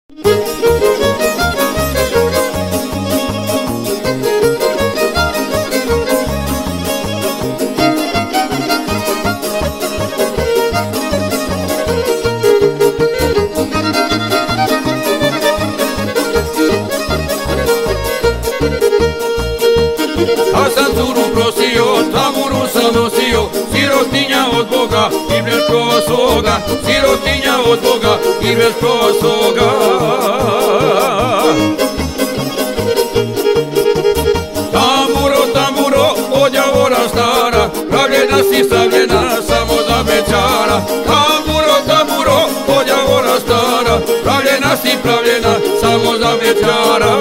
A sam curu prosio, tamburu sam nosio, sirotinja od Boga i brečkova svoga, sirotinja od Boga i brečkova svoga. Tamburo, tamburo, od Javora stara, pravljena si stavljena samo za bećara. Tamburo, tamburo, od Javora stara, pravljena si pravljena samo za bećara.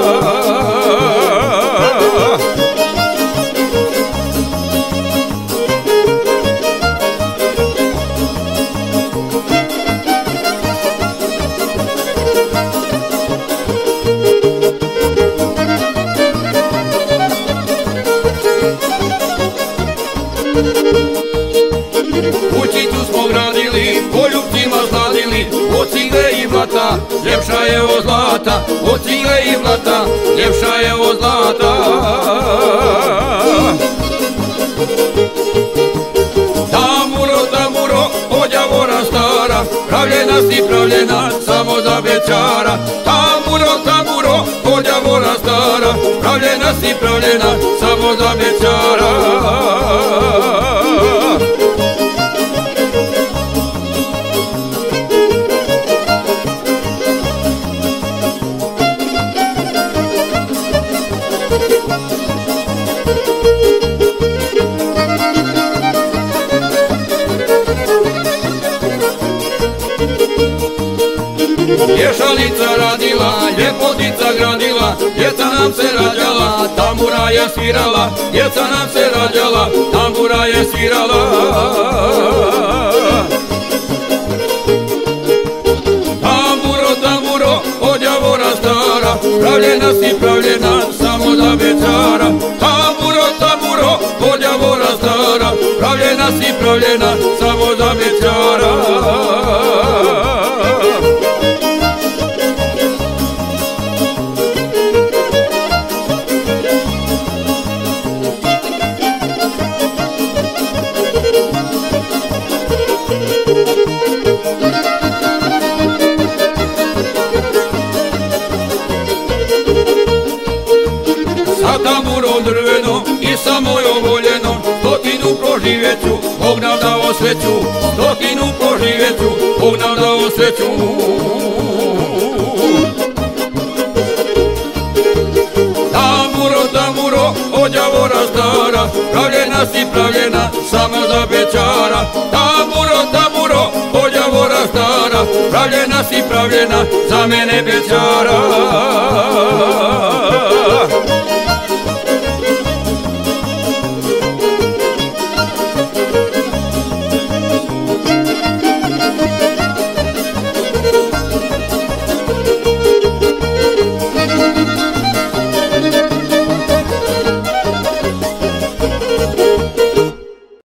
Kućicu smo gradili, poljubcima sladili, od cigle i blata, ljepša je od zlata, od cigle i blata, ljepša je od zlata. Tamburo, tamburo, od Javora stara, pravljena si pravljena samo za bećara. Tamburo, tamburo, od Javora stara, pravljena si pravljena samo za bećara. Ješalica radila, ljepotica gradila, djeca nam se rađala, tambura je svirala, djeca nam se rađala, tambura je svirala. Tamburo, tamburo, od Javora stara, pravljena si pravljena samo za bećara. Tamburo, tamburo, od Javora stara, pravljena si pravljena samo za bećara. Sa tamburom drvenom i sa mojom voljenom, stotinu proživjeću, Bog nam dao sreću, stotinu proživjeću, Bog nam dao sreću. Tamburo, tamburo, od Javora stara, pravljena si pravljena samo za bećara. Tamburo, tamburo, od Javora stara, pravljena si pravljena za mene bećara.